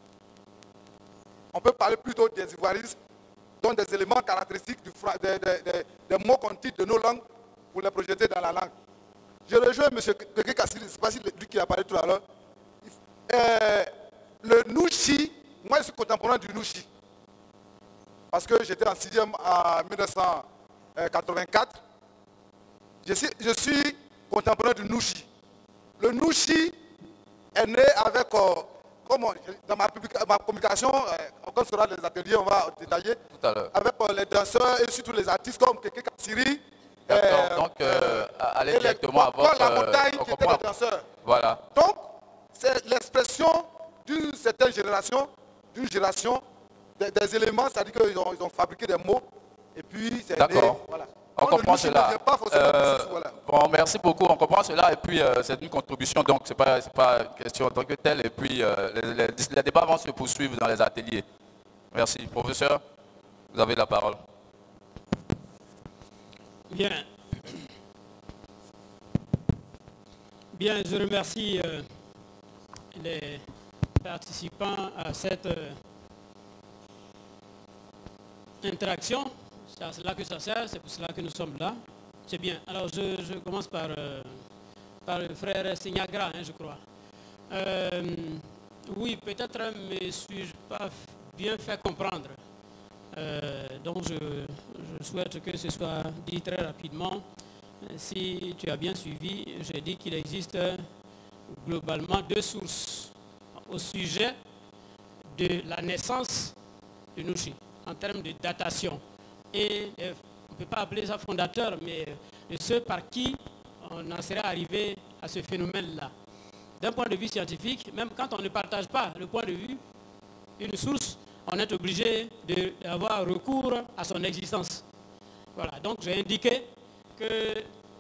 On peut parler plutôt des ivoirismes, donc des éléments caractéristiques du, des, des, des, des mots qu'on dit de nos langues pour les projeter dans la langue. Je rejoins M. Keke Kassiri, je ne sais pas si lui qui a parlé tout à l'heure. Euh, le nouchi, moi je suis contemporain du nouchi. Parce que j'étais en sixième en mille neuf cent quatre-vingt-quatre. Je suis, je suis contemporain du nouchi. Le nouchi est né avec, euh, comment, dans ma, ma communication, euh, quand on sera les ateliers, on va détailler, tout à l'heure, avec euh, les danseurs et surtout les artistes comme Keke Kassiri. Euh, donc, euh, allez directement à votre... la montagne euh, qui était le danseur. Voilà. Donc, c'est l'expression d'une certaine génération, d'une génération, des, des éléments, c'est-à-dire qu'ils ont, ils ont fabriqué des mots, et puis c'est né, voilà. On donc, comprend cela. Euh, voilà. Bon, merci beaucoup, on comprend cela, et puis euh, c'est une contribution, donc ce n'est pas, pas une question en tant que telle, et puis euh, les, les, les débats vont se poursuivre dans les ateliers. Merci. Professeur, vous avez la parole. Bien. Bien, je remercie euh, les participants à cette euh, interaction. C'est à cela que ça sert, c'est pour cela que nous sommes là. C'est bien. Alors, je, je commence par, euh, par le frère Signagra, hein, je crois. Euh, oui, peut-être me suis-je pas bien fait comprendre. Euh, donc, je, je souhaite que ce soit dit très rapidement. Si tu as bien suivi, j'ai dit qu'il existe globalement deux sources au sujet de la naissance de Nouchi, en termes de datation. Et euh, on ne peut pas appeler ça fondateur, mais de ceux par qui on en serait arrivé à ce phénomène-là. D'un point de vue scientifique, même quand on ne partage pas le point de vue, une source, on est obligé d'avoir recours à son existence. Voilà, donc j'ai indiqué que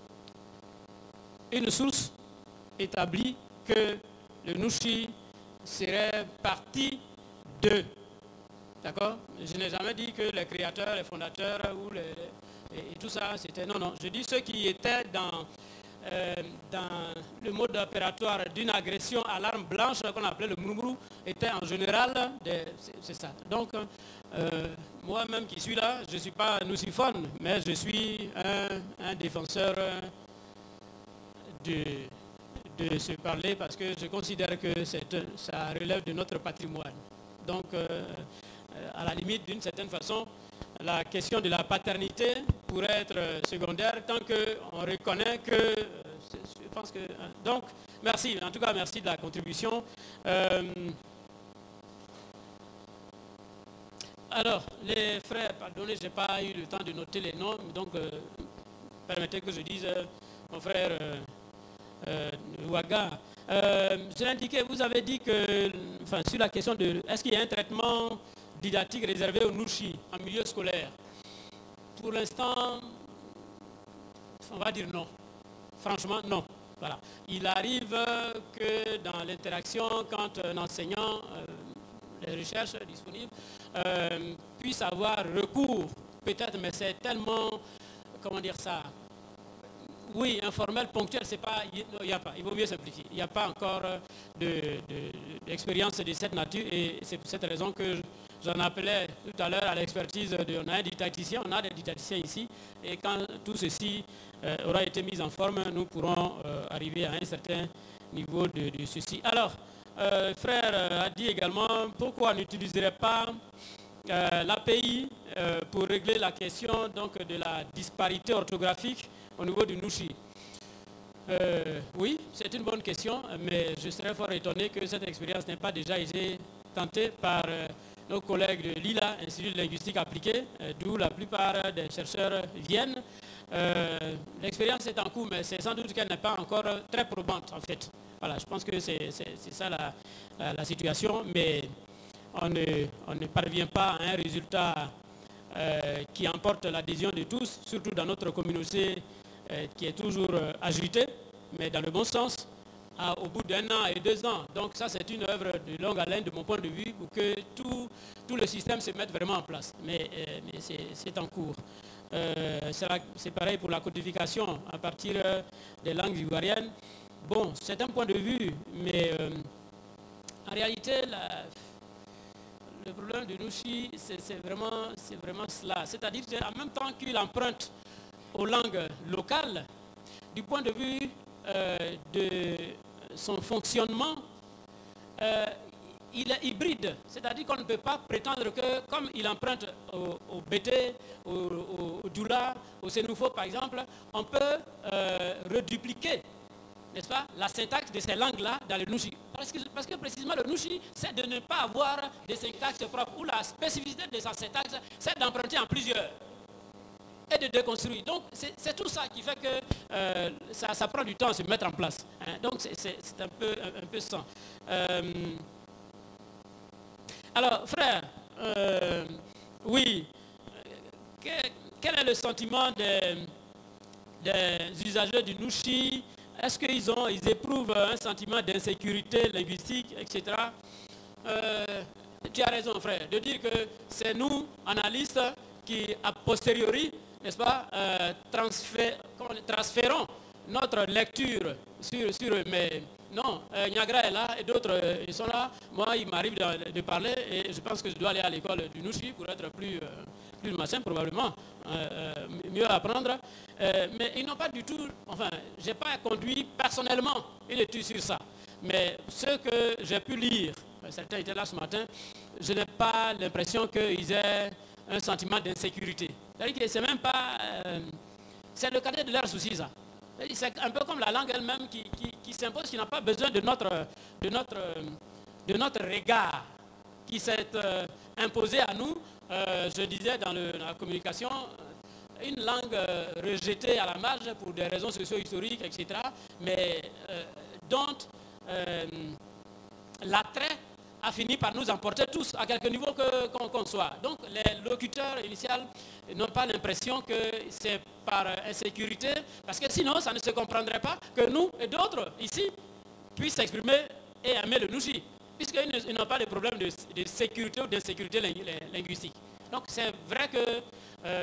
une source établit que le Nouchi serait parti de. D'accord? Je n'ai jamais dit que les créateurs, les fondateurs ou les, et, et tout ça, c'était... Non, non. Je dis ceux qui étaient dans, euh, dans le mode opératoire d'une agression à l'arme blanche qu'on appelait le moumourou, étaient en général... C'est ça. Donc, euh, moi-même qui suis là, je ne suis pas nousiphone, mais je suis un, un défenseur de, de se parler parce que je considère que ça relève de notre patrimoine. Donc, euh, à la limite, d'une certaine façon, la question de la paternité pourrait être secondaire tant qu'on reconnaît que... Je pense que... Donc, merci. En tout cas, merci de la contribution. Euh, alors, les frères, pardonnez, je n'ai pas eu le temps de noter les noms, donc euh, permettez que je dise euh, mon frère euh, euh, Ouaga. Euh, je l'ai indiqué, vous avez dit que, enfin, sur la question de, est-ce qu'il y a un traitement didactique réservé aux Nouchi en milieu scolaire? Pour l'instant, on va dire non. Franchement, non. Voilà. Il arrive que dans l'interaction, quand un enseignant, euh, les recherches disponibles, euh, puisse avoir recours, peut-être, mais c'est tellement, comment dire ça, oui, informel, ponctuel, c'est pas, il n'y a pas, il vaut mieux simplifier. Il n'y a pas encore d'expérience de, de, de cette nature et c'est pour cette raison que j'en appelais tout à l'heure à l'expertise de, on a un didacticien, on a des didacticiens ici et quand tout ceci euh, aura été mis en forme, nous pourrons euh, arriver à un certain niveau de, de ceci. Alors, euh, frère a dit également pourquoi on n'utiliserait pas euh, l'A P I euh, pour régler la question donc, de la disparité orthographique au niveau du Nushi. Euh, oui, c'est une bonne question, mais je serais fort étonné que cette expérience n'ait pas déjà été tentée par euh, nos collègues de l'I L A, Institut de linguistique appliquée, euh, d'où la plupart des chercheurs viennent. Euh, L'expérience est en cours, mais c'est sans doute qu'elle n'est pas encore très probante en fait. Voilà, je pense que c'est ça la, la, la situation, mais on ne, on ne parvient pas à un résultat euh, qui emporte l'adhésion de tous, surtout dans notre communauté euh, qui est toujours euh, agitée, mais dans le bon sens, à, au bout d'un an et deux ans. Donc ça, c'est une œuvre de longue haleine de mon point de vue pour que tout, tout le système se mette vraiment en place. Mais, euh, mais c'est en cours. Euh, c'est pareil pour la codification à partir euh, des langues ivoiriennes. Bon, c'est un point de vue, mais euh, en réalité, la, le problème de Nushi, c'est vraiment, vraiment cela. C'est-à-dire qu'en même temps qu'il emprunte aux langues locales, du point de vue euh, de son fonctionnement, euh, il est hybride. C'est-à-dire qu'on ne peut pas prétendre que, comme il emprunte au, au B T, au, au, au Djoula, au Sénoufo par exemple, on peut euh, redupliquer, n'est-ce pas, la syntaxe de ces langues-là dans le Nushi. Parce que, parce que précisément le Nushi, c'est de ne pas avoir de syntaxe propre, ou la spécificité de sa syntaxe, c'est d'emprunter en plusieurs et de déconstruire. Donc c'est tout ça qui fait que euh, ça, ça prend du temps à se mettre en place. Hein. Donc c'est un peu, un, un peu ça. Euh, alors frère, euh, oui, que, quel est le sentiment des, des usagers du Nushi? Est-ce qu'ils ont, ils éprouvent un sentiment d'insécurité linguistique, et cetera. Euh, tu as raison, frère, de dire que c'est nous, analystes, qui, a posteriori, n'est-ce pas, euh, transfé, transférons notre lecture sur, sur eux. Mais non, euh, Niagara est là et d'autres euh, ils sont là. Moi, il m'arrive de, de parler et je pense que je dois aller à l'école du Nushi pour être plus, euh, plus machin, probablement, euh, mieux apprendre. Euh, mais ils n'ont pas du tout, enfin, je n'ai pas conduit personnellement une étude sur ça. Mais ce que j'ai pu lire, certains étaient là ce matin, je n'ai pas l'impression qu'ils aient un sentiment d'insécurité. C'est-à-dire que c'est même pas... Euh, c'est le cadet de leur souci, ça. C'est un peu comme la langue elle-même qui, qui, qui s'impose, qui n'a pas besoin de notre, de notre, de notre regard qui s'est euh, imposé à nous. Euh, je disais dans, le, dans la communication, une langue euh, rejetée à la marge pour des raisons socio-historiques, et cetera, mais euh, dont euh, l'attrait a fini par nous emporter tous, à quelque niveau qu'on qu'on soit. Donc les locuteurs initiaux n'ont pas l'impression que c'est par insécurité, parce que sinon ça ne se comprendrait pas que nous et d'autres ici puissent s'exprimer et aimer le Nushi, puisqu'ils n'ont pas de problème de, de sécurité ou d'insécurité linguistique. Donc c'est vrai que euh,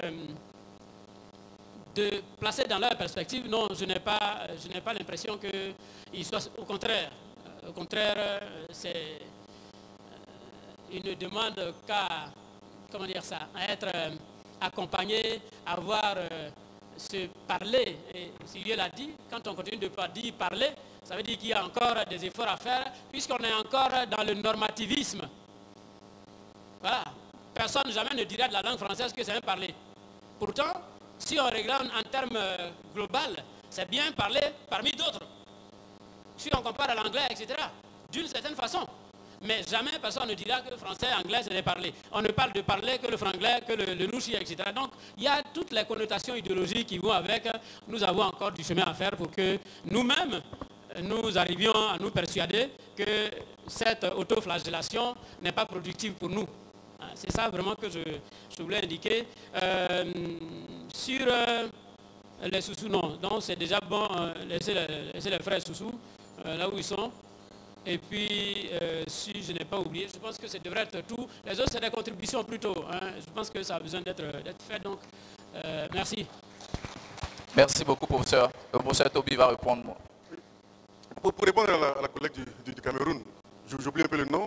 de placer dans leur perspective, non, je n'ai pas, je n'ai pas l'impression qu'ils soient, au contraire, au contraire, c'est ils ne demandent qu'à, comment dire ça, à être euh, accompagnés, à voir euh, se parler. Et Sylvie l'a dit, quand on continue de dire parler, ça veut dire qu'il y a encore des efforts à faire, puisqu'on est encore dans le normativisme. Voilà. Personne jamais ne dira de la langue française que c'est un parler. Pourtant, si on regarde en termes euh, global, c'est bien parler parmi d'autres. Si on compare à l'anglais, et cetera, d'une certaine façon. Mais jamais personne ne dira que le français et anglais, c'est de parler. On ne parle de parler que le franglais, que le, le Nushi, et cetera. Donc, il y a toutes les connotations idéologiques qui vont avec. Nous avons encore du chemin à faire pour que nous-mêmes, nous arrivions à nous persuader que cette autoflagellation n'est pas productive pour nous. C'est ça vraiment que je, je voulais indiquer. Euh, sur euh, les sous-sous, non. Donc, c'est déjà bon, euh, laisser, laisser les frères sous-sous euh, là où ils sont. Et puis, euh, si je n'ai pas oublié, je pense que ça devrait être tout. Les autres, c'est des contributions plutôt. Hein. Je pense que ça a besoin d'être fait. Donc, euh, merci. Merci beaucoup, professeur. Le professeur Toby va répondre. Pour, pour répondre à la, à la collègue du, du, du Cameroun, j'oublie un peu le nom.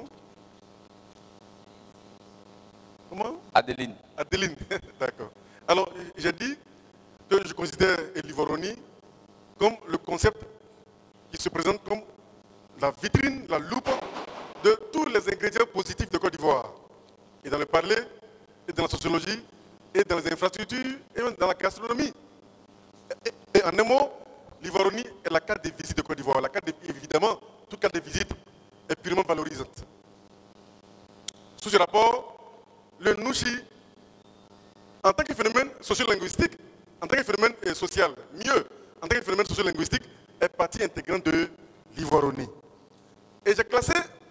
Comment? Adeline. Adeline, d'accord. Alors, j'ai dit que je considère l'Ivoroni comme le concept qui se présente comme la vitrine, la loupe de tous les ingrédients positifs de Côte d'Ivoire. Et dans le parler, et dans la sociologie, et dans les infrastructures, et même dans la gastronomie. Et, et en un mot, l'Ivoironie est la carte de visite de Côte d'Ivoire. La carte de, évidemment, toute carte de visite est purement valorisante. Sous ce rapport, le Nushi, en tant que phénomène sociolinguistique, en tant que phénomène social, mieux, en tant que phénomène sociolinguistique, est partie intégrante de l'Ivoironie. Et j'ai classé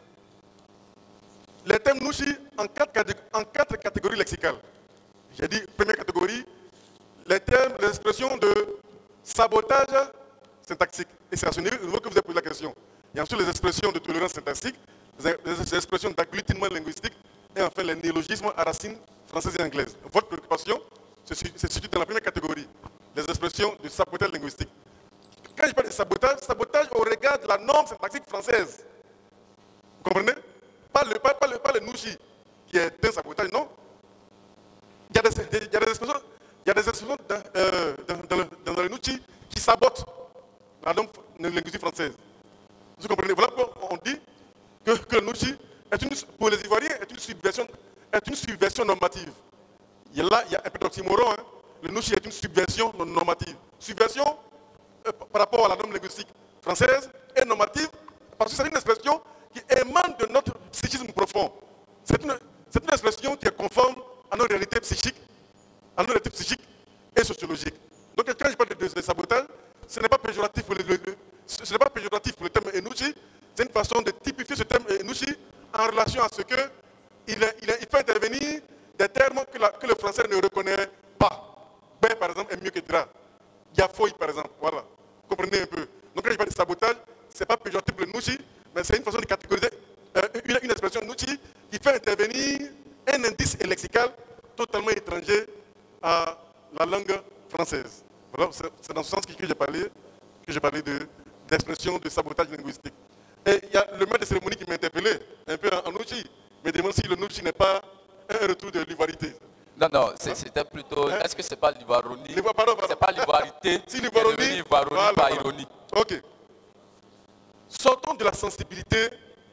les thèmes Nushi en quatre, en quatre catégories lexicales. J'ai dit, première catégorie, les termes, les expressions de sabotage syntaxique. Et c'est à ce niveau que vous avez posé la question. Il y a ensuite les expressions de tolérance syntaxique, les expressions d'agglutinement linguistique, et enfin les néologismes à racines françaises et anglaises. Votre préoccupation se situe dans la première catégorie, les expressions de sabotage linguistique. Quand je parle de sabotage, sabotage au regard de la norme syntaxique française. Vous comprenez? Pas le, pas, pas le, pas le Nushi, qui est un sabotage, non. Il y a des, il y a des expressions, il y a des expressions dans, euh, dans, dans, le, dans le Nushi qui sabotent la norme linguistique française. Vous comprenez? Voilà pourquoi on dit que, que le Nushi, est une, pour les Ivoiriens, est une subversion, est une subversion normative. Il y a là, il y a un peu d'oxymoron. Hein. Le Nushi est une subversion normative. Subversion euh, par rapport à la norme linguistique française et normative, parce que c'est une expression qui émane de notre psychisme profond. C'est une, c'est une expression qui est conforme à nos réalités psychiques, à nos réalités psychiques et sociologiques. Donc quand je parle de, de, de sabotage, ce n'est pas péjoratif pour le, le, le ce n'est pas péjoratif pour le terme Nushi, c'est une façon de typifier ce terme Nushi en relation à ce que il, est, il, est, il fait intervenir des termes que, la, que le français ne reconnaît pas. B, par exemple, est mieux que dra. Yafoy, par exemple. Voilà. Vous comprenez un peu. Donc quand je parle de sabotage, ce n'est pas péjoratif pour le Nushi, mais c'est une façon de catégoriser euh, une, une expression Nushi qui fait intervenir un indice lexical totalement étranger à la langue française. Voilà, c'est dans ce sens que j'ai parlé, que j'ai parlé de, d'expression de sabotage linguistique. Et il y a le maître de cérémonie qui m'a interpellé, un peu en, en Nushi, me demande si le Nushi n'est pas un retour de l'ivoirité. Non, non, c'était plutôt. Hein? Est-ce que c'est pas l'ivoironie? C'est pas l'ivoirité. Si l'ivoironie, voilà, par voilà. Ironie. Ok. Sortons de la sensibilité.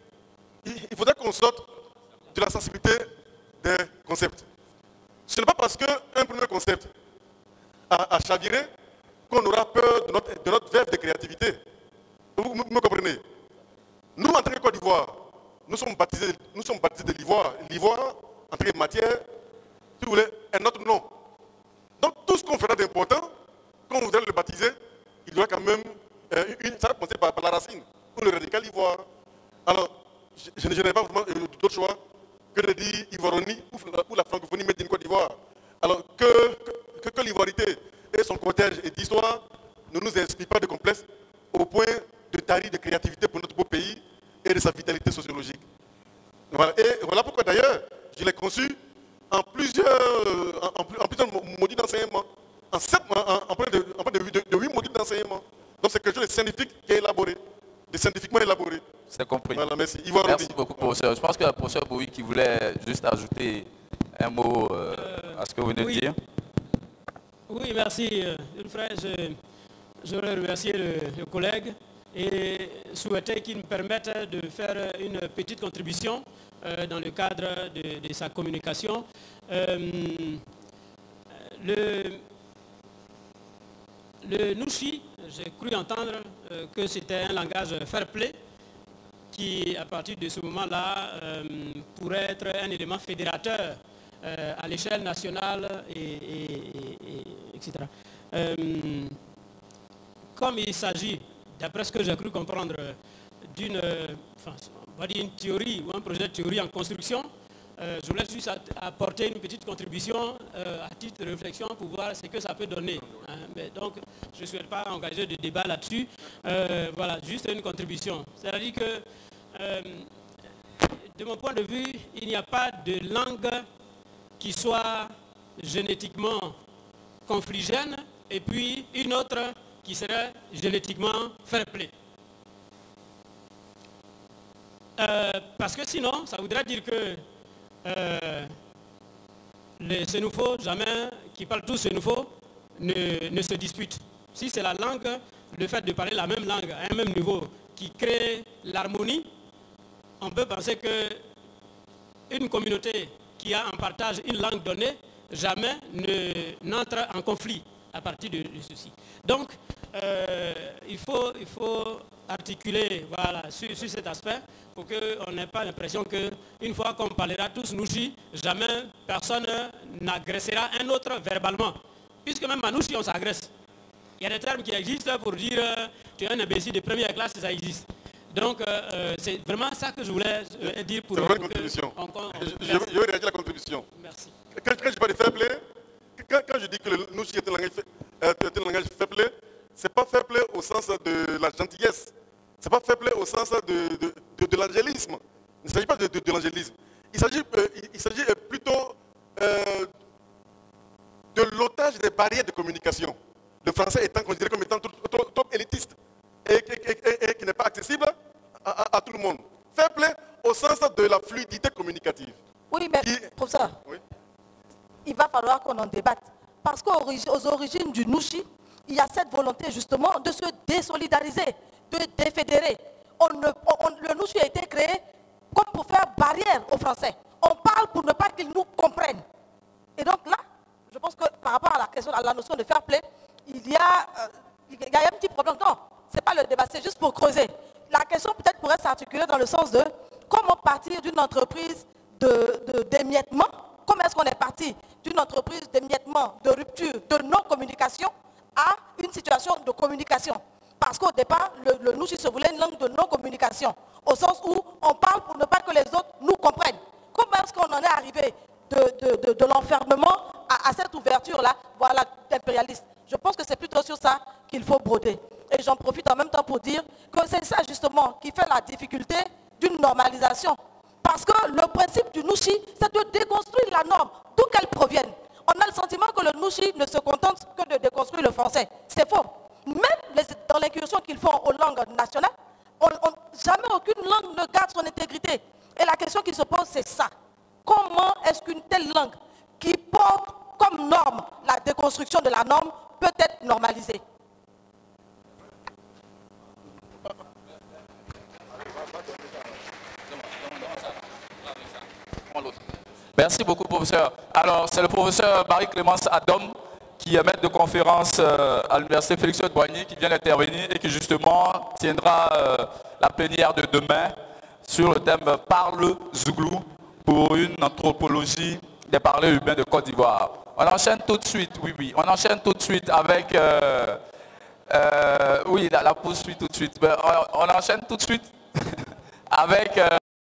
Il faudrait qu'on sorte de la sensibilité des concepts. Ce n'est pas parce qu'un premier concept a, a chaviré qu'on aura peur de notre, de notre verve de créativité. Vous, vous me comprenez? Nous, en tant que Côte d'Ivoire, nous sommes baptisés, nous sommes baptisés de l'ivoire. L'ivoire, en tant que matière, si vous voulez, est notre nom. Donc, tout ce qu'on fera d'important, quand on voudrait le baptiser, il doit quand même, euh, une, ça va commencer par, par la racine, pour le radical ivoire. Alors, je, je n'ai pas vraiment d'autre choix que de dire Ivoironie ou la francophonie made in Côte d'Ivoire. Alors, que, que, que l'ivoirité et son cortège et d'histoire ne nous inspirent pas de complexe au point de tarir de créativité pour notre beau pays et de sa vitalité sociologique. Voilà. Et voilà pourquoi d'ailleurs, je l'ai conçu en plusieurs, en, en plusieurs modules d'enseignement, en, sept, en, en, en, de, en de, de, de huit modules d'enseignement. Donc c'est quelque chose de scientifique qui est élaboré, de scientifiquement élaboré. C'est compris. Voilà, merci. Merci beaucoup, professeur. Je pense que le professeur Boui qui voulait juste ajouter un mot euh, euh, à ce que vous venez oui. de dire. Oui, merci. Frère, je, je voudrais remercier le, le collègue et souhaiter qu'il me permette de faire une petite contribution euh, dans le cadre de, de sa communication. Euh, le, le Nushi, j'ai cru entendre euh, que c'était un langage fair play qui, à partir de ce moment-là, euh, pourrait être un élément fédérateur euh, à l'échelle nationale, et, et, et, et cetera. Euh, comme il s'agit, d'après ce que j'ai cru comprendre, d'une enfin, une théorie ou un projet de théorie en construction, euh, je voulais juste apporter une petite contribution euh, à titre de réflexion pour voir ce que ça peut donner. Hein. Mais donc, je ne souhaite pas engager de débat là-dessus. Euh, voilà, juste une contribution. C'est-à-dire que, euh, de mon point de vue, il n'y a pas de langue qui soit génétiquement confligène et puis une autre qui serait génétiquement fair play. Euh, parce que sinon, ça voudrait dire que euh, les sénoufos, jamais, qui parlent tous sénoufos, ne, ne se disputent. Si c'est la langue, le fait de parler la même langue à un même niveau qui crée l'harmonie, on peut penser qu'une communauté qui a en partage une langue donnée, jamais n'entre en conflit à partir de, de ceci. Donc, euh, il, faut, il faut articuler voilà, sur, sur cet aspect pour qu'on n'ait pas l'impression qu'une fois qu'on parlera tous Nouchi, jamais personne n'agressera un autre verbalement. Puisque même à Nouchi, on s'agresse. Il y a des termes qui existent pour dire euh, tu es un imbécile de première classe, ça existe. Donc, euh, c'est vraiment ça que je voulais euh, dire pour... C'est une bonne contribution. On, on, je, je, je vais réagir à la contribution. Merci. Quand, quand je parle de fair play, quand, quand je dis que le Nouchi est un langage, euh, est un langage fair play, ce n'est pas fair play au sens de la gentillesse. Ce n'est pas fair play au sens de, de, de, de l'angélisme. Il ne s'agit pas de, de, de l'angélisme. Il s'agit euh, il s'agit plutôt euh, de l'otage des barrières de communication. Le français étant considéré comme étant trop, trop, trop élitiste et, et, et, et qui n'est pas accessible à, à, à tout le monde. Fair play au sens de la fluidité communicative. Oui, mais qui... professeur, oui. Il va falloir qu'on en débatte. Parce qu'aux origines du Nouchi, il y a cette volonté justement de se désolidariser, de défédérer. On ne, on, le Nouchi a été créé comme pour faire barrière aux Français. On parle pour ne pas qu'ils nous comprennent. Et donc là, je pense que par rapport à la question, à la notion de fair play, il y a, euh, il y a un petit problème. Non, ce n'est pas le débat, c'est juste pour creuser. La question peut-être pourrait s'articuler dans le sens de comment partir d'une entreprise d'émiettement, comment est-ce qu'on est parti d'une entreprise d'émiettement, de rupture, de non-communication à une situation de communication. Parce qu'au départ, le, le Nouchi se voulait une langue de non-communication, au sens où on parle pour ne pas que les autres nous comprennent. Comment est-ce qu'on en est arrivé de, de, de, de l'enfermement à, à cette ouverture-là, voilà, impérialiste? Je pense que c'est plutôt sur ça qu'il faut broder. Et j'en profite en même temps pour dire que c'est ça justement qui fait la difficulté d'une normalisation. Parce que le principe du Nouchi, c'est de déconstruire la norme, d'où qu'elle provienne. On a le sentiment que le Nouchi ne se contente que de déconstruire le français. C'est faux. Même les, dans l'incursion qu'ils font aux langues nationales, on, on, jamais aucune langue ne garde son intégrité. Et la question qui se pose, c'est ça. Comment est-ce qu'une telle langue qui porte comme norme la déconstruction de la norme peut être normalisée? Merci beaucoup, professeur. Alors, c'est le professeur Marie-Clémence Adam, qui est maître de conférence euh, à l'université Félix-Houphouët-Boigny, qui vient d'intervenir et qui justement tiendra euh, la plénière de demain sur le thème « Parle Zouglou pour une anthropologie des parlers urbains de Côte d'Ivoire ». On enchaîne tout de suite, oui, oui, on enchaîne tout de suite avec... Euh, euh, oui, la, la poursuite tout de suite. On, on enchaîne tout de suite avec... Euh,